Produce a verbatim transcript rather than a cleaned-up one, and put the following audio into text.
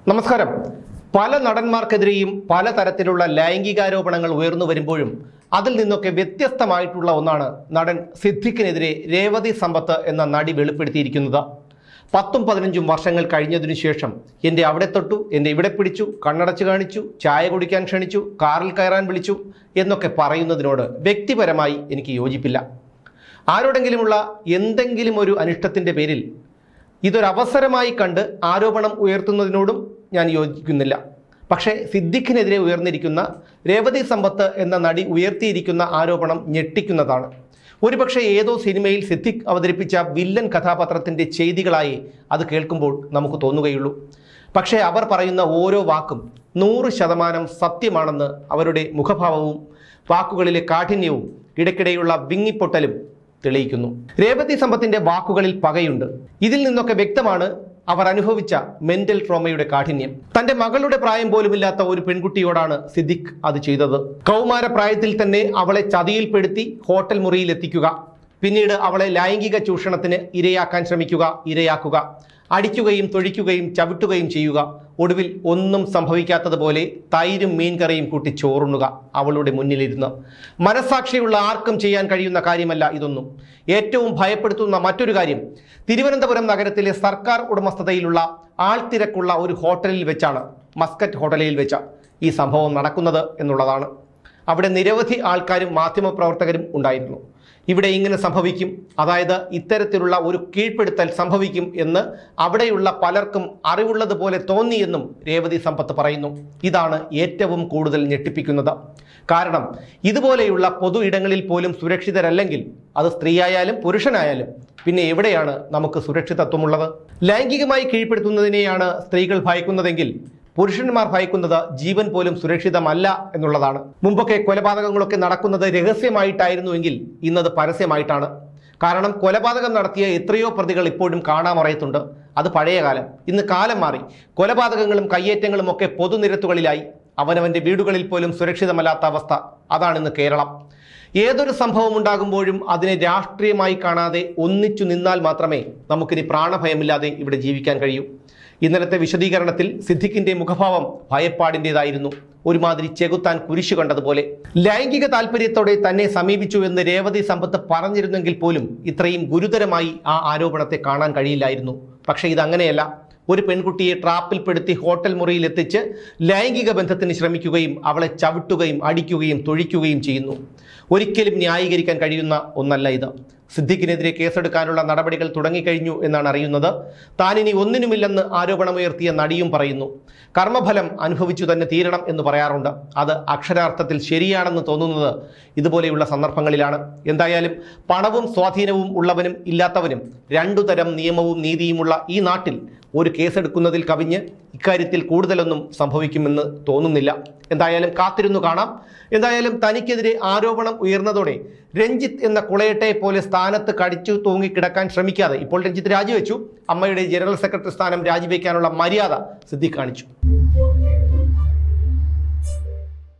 നമസ്കാരം. പല നടന്മാർക്കെതിരെയും പലതരത്തിലുള്ള ലൈംഗികാരോപണങ്ങൾ ഉയർന്നു വരുമ്പോഴും അതിൽ നിന്നൊക്കെ വ്യത്യസ്തമായിട്ടുള്ള ഒന്നാണ് നടൻ സിദ്ദിഖിനെതിരെ രേവതി സമ്പത്ത് എന്ന നടി വെളിപ്പെടുത്തിയിരിക്കുന്നത്. പത്തും പതിനഞ്ചും വർഷങ്ങൾ കഴിഞ്ഞതിനു ശേഷം എൻ്റെ അവിടെ തൊട്ടു, എൻ്റെ ഇവിടെ പിടിച്ചു, കണ്ണടച്ച് കാണിച്ചു, ചായ കുടിക്കാൻ ക്ഷണിച്ചു, കാറിൽ കയറാൻ വിളിച്ചു എന്നൊക്കെ പറയുന്നതിനോട് വ്യക്തിപരമായി എനിക്ക് യോജിപ്പില്ല. ആരോടെങ്കിലുമുള്ള എന്തെങ്കിലും ഒരു അനിഷ്ടത്തിൻ്റെ പേരിൽ ഇതൊരവസരമായി കണ്ട് ആരോപണം ഉയർത്തുന്നതിനോടും ഞാൻ യോജിക്കുന്നില്ല. പക്ഷേ സിദ്ദിഖിനെതിരെ ഉയർന്നിരിക്കുന്ന രേവതി സമ്പത്ത് എന്ന നടി ഉയർത്തിയിരിക്കുന്ന ആരോപണം ഞെട്ടിക്കുന്നതാണ്. ഒരുപക്ഷെ ഏതോ സിനിമയിൽ സിദ്ദിഖ് അവതരിപ്പിച്ച വില്ലൻ കഥാപാത്രത്തിൻ്റെ ചെയ്തികളായി അത് കേൾക്കുമ്പോൾ നമുക്ക് തോന്നുകയുള്ളൂ. പക്ഷേ അവർ പറയുന്ന ഓരോ വാക്കും നൂറ് ശതമാനം സത്യമാണെന്ന് അവരുടെ മുഖഭാവവും വാക്കുകളിലെ കാഠിന്യവും ഇടയ്ക്കിടെയുള്ള വിങ്ങിപ്പൊട്ടലും തെളിയിക്കുന്നു. രേവതി സമ്പത്തിന്റെ വാക്കുകളിൽ പകയുണ്ട്. ഇതിൽ നിന്നൊക്കെ വ്യക്തമാണ് അവർ അനുഭവിച്ച മെന്റൽ ട്രോമയുടെ കാഠിന്യം. തന്റെ മകളുടെ പ്രായം പോലുമില്ലാത്ത ഒരു പെൺകുട്ടിയോടാണ് സിദ്ദിഖ് അത് ചെയ്തത്. കൗമാര പ്രായത്തിൽ തന്നെ അവളെ ചതിയിൽപ്പെടുത്തി ഹോട്ടൽ മുറിയിൽ എത്തിക്കുക, പിന്നീട് അവളെ ലൈംഗിക ചൂഷണത്തിന് ഇരയാക്കാൻ ശ്രമിക്കുക, ഇരയാക്കുക, അടിക്കുകയും തൊഴിക്കുകയും ചവിട്ടുകയും ചെയ്യുക, ഒടുവിൽ ഒന്നും സംഭവിക്കാത്തതുപോലെ തൈരും മീൻകറിയും കൂട്ടി ചോറുണ്ണുക അവളുടെ മുന്നിലിരുന്ന്. മനസ്സാക്ഷിയുള്ള ആർക്കും ചെയ്യാൻ കഴിയുന്ന കാര്യമല്ല ഇതൊന്നും. ഏറ്റവും ഭയപ്പെടുത്തുന്ന മറ്റൊരു കാര്യം, തിരുവനന്തപുരം നഗരത്തിലെ സർക്കാർ ഉടമസ്ഥതയിലുള്ള ആൾത്തിരക്കുള്ള ഒരു ഹോട്ടലിൽ വെച്ചാണ്, മസ്കറ്റ് ഹോട്ടലിൽ വെച്ച ഈ സംഭവം നടക്കുന്നത് എന്നുള്ളതാണ്. അവിടെ നിരവധി ആൾക്കാരും മാധ്യമപ്രവർത്തകരും ഉണ്ടായിരുന്നു. ഇവിടെ ഇങ്ങനെ സംഭവിക്കും, അതായത് ഇത്തരത്തിലുള്ള ഒരു കീഴ്പ്പെടുത്തൽ സംഭവിക്കും എന്ന് അവിടെയുള്ള പലർക്കും അറിവുള്ളതുപോലെ തോന്നിയെന്നും രേവതി സമ്പത്ത് പറയുന്നു. ഇതാണ് ഏറ്റവും കൂടുതൽ ഞെട്ടിപ്പിക്കുന്നത്. കാരണം ഇതുപോലെയുള്ള പൊതു ഇടങ്ങളിൽ പോലും സുരക്ഷിതരല്ലെങ്കിൽ അത് സ്ത്രീയായാലും പുരുഷനായാലും പിന്നെ എവിടെയാണ് നമുക്ക് സുരക്ഷിതത്വമുള്ളത്? ലൈംഗികമായി കീഴ്പ്പെടുത്തുന്നതിനെയാണ് സ്ത്രീകൾ ഭയക്കുന്നതെങ്കിൽ പുരുഷന്മാർ ഭയക്കുന്നത് ജീവൻ പോലും സുരക്ഷിതമല്ല എന്നുള്ളതാണ്. മുമ്പൊക്കെ കൊലപാതകങ്ങളൊക്കെ നടക്കുന്നത് രഹസ്യമായിട്ടായിരുന്നുവെങ്കിൽ ഇന്നത് പരസ്യമായിട്ടാണ്. കാരണം കൊലപാതകം നടത്തിയ എത്രയോ പ്രതികൾ ഇപ്പോഴും കാണാമറയത്തുണ്ട്. അത് പഴയ കാലം. ഇന്ന് കാലം മാറി. കൊലപാതകങ്ങളും കയ്യേറ്റങ്ങളും ഒക്കെ പൊതുനിരത്തുകളിലായി. അവനവൻ്റെ വീടുകളിൽ പോലും സുരക്ഷിതമല്ലാത്ത അവസ്ഥ. അതാണിന്ന് കേരളം. ഏതൊരു സംഭവം ഉണ്ടാകുമ്പോഴും അതിനെ രാഷ്ട്രീയമായി കാണാതെ ഒന്നിച്ചു നിന്നാൽ മാത്രമേ നമുക്കിനി പ്രാണഭയമില്ലാതെ ഇവിടെ ജീവിക്കാൻ കഴിയൂ. ഇന്നലത്തെ വിശദീകരണത്തിൽ സിദ്ദിഖിന്റെ മുഖഭാവം ഭയപ്പാടിൻ്റെതായിരുന്നു. ഒരുമാതിരി ചെകുത്താൻ കുരിശു കണ്ടതുപോലെ. ലൈംഗിക താല്പര്യത്തോടെ തന്നെ സമീപിച്ചു എന്ന് രേവതി സമ്പത്ത് പറഞ്ഞിരുന്നെങ്കിൽ പോലും ഇത്രയും ഗുരുതരമായി ആ ആരോപണത്തെ കാണാൻ കഴിയില്ലായിരുന്നു. പക്ഷേ ഇതങ്ങനെയല്ല. ഒരു പെൺകുട്ടിയെ ട്രാപ്പിൽപ്പെടുത്തി ഹോട്ടൽ മുറിയിൽ എത്തിച്ച് ലൈംഗിക ബന്ധത്തിന് ശ്രമിക്കുകയും അവളെ ചവിട്ടുകയും അടിക്കുകയും തൊഴിക്കുകയും ചെയ്യുന്നു. ഒരിക്കലും ന്യായീകരിക്കാൻ കഴിയുന്ന ഒന്നല്ല ഇത്. സിദ്ദിഖിനെതിരെ കേസെടുക്കാനുള്ള നടപടികൾ തുടങ്ങിക്കഴിഞ്ഞു എന്നാണ് അറിയുന്നത്. താനിനി ഒന്നിനുമില്ലെന്ന് ആരോപണമുയർത്തിയ നടിയും പറയുന്നു. കർമ്മഫലം അനുഭവിച്ചു തന്നെ തീരണം എന്ന് പറയാറുണ്ട്. അത് അക്ഷരാർത്ഥത്തിൽ ശരിയാണെന്ന് തോന്നുന്നത് ഇതുപോലെയുള്ള സന്ദർഭങ്ങളിലാണ്. എന്തായാലും പണവും സ്വാധീനവും ഉള്ളവനും ഇല്ലാത്തവനും രണ്ടു തരം നിയമവും നീതിയുമുള്ള ഈ നാട്ടിൽ ഒരു കേസെടുക്കുന്നതിൽ കവിഞ്ഞ് ഇക്കാര്യത്തിൽ കൂടുതലൊന്നും സംഭവിക്കുമെന്ന് തോന്നുന്നില്ല. എന്തായാലും കാത്തിരുന്നു കാണാം. എന്തായാലും തനിക്കെതിരെ ആരോപണം ഉയർന്നതോടെ രഞ്ജിത്ത് എന്ന കുളയട്ടെ പോലെ സ്ഥാനത്ത് കടിച്ചു തൂങ്ങിക്കിടക്കാൻ ശ്രമിക്കാതെ ഇപ്പോൾ രഞ്ജിത്ത് രാജിവെച്ചു. അമ്മയുടെ ജനറൽ സെക്രട്ടറി സ്ഥാനം രാജിവെക്കാനുള്ള മര്യാദ സിദ്ദിഖ് കാണിച്ചു.